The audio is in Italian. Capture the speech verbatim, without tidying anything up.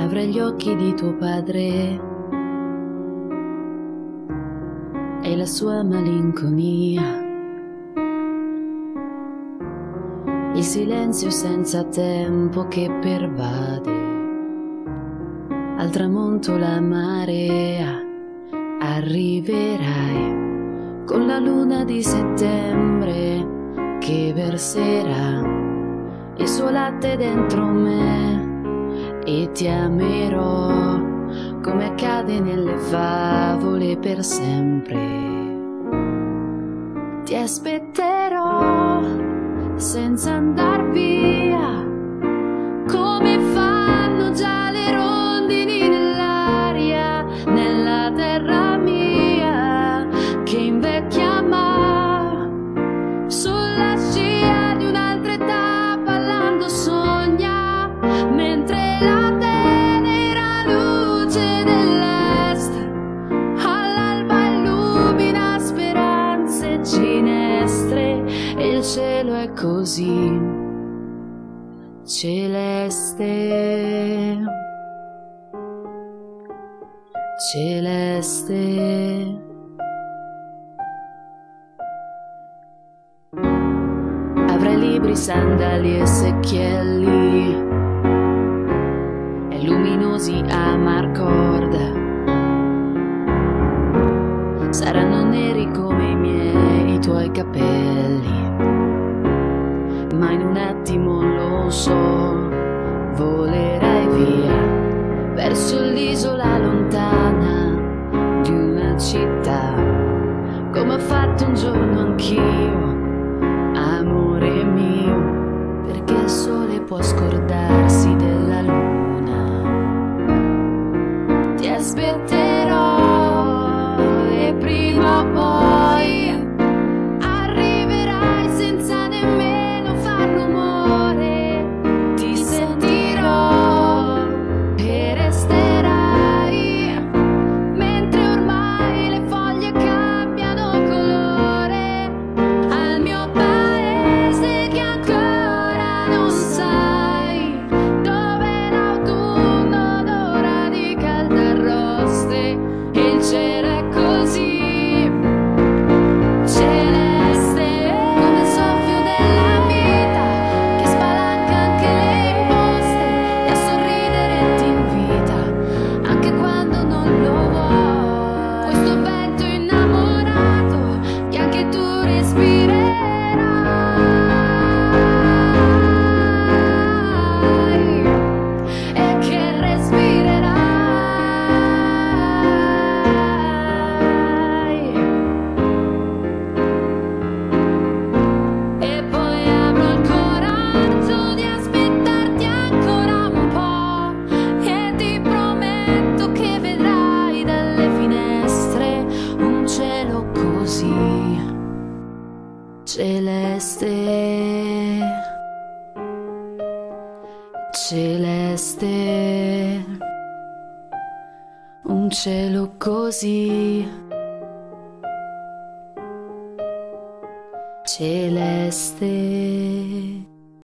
Avrai gli occhi di tuo padre e la sua malinconia, il silenzio senza tempo che pervade, al tramonto la marea. Arriverai con la luna di settembre che verserà il suo latte dentro me e ti amerò come accade nelle favole per sempre. Ti aspetterò senza andar via, come fanno già le rondini nell'aria, nella terra mia che invecchia ma sulla scia di un'altra età ballando sogna, mentre la tenera luce dell'est all'alba illumina speranze ginestre e il cielo è così celeste, celeste. Avrai libri, sandali e secchielli e luminosi amarcord, saranno neri come i miei i tuoi capelli, ma in un attimo lo so, volerai via verso l'isola lontana di una città, come ho fatto un giorno anch'io, amore mio, perché il sole può scordarsi della luna. Ti aspetterò e prima o poi arriverai senza nemmeno far rumore. Ti sentirò e resterai, mentre ormai le foglie cambiano colore, al mio paese che ancora non sai, dove l'autunno odora di caldarroste e il cielo è così celeste, come il soffio della vita che spalanca anche le imposte e a sorridere ti invita anche quando non lo vuoi. Questo vento innamorato che anche tu respirerai e che respirerai. E poi avrò il coraggio di aspettarti ancora un po' e ti prometto che vedrai dalle finestre un cielo così celeste, celeste, un cielo così celeste.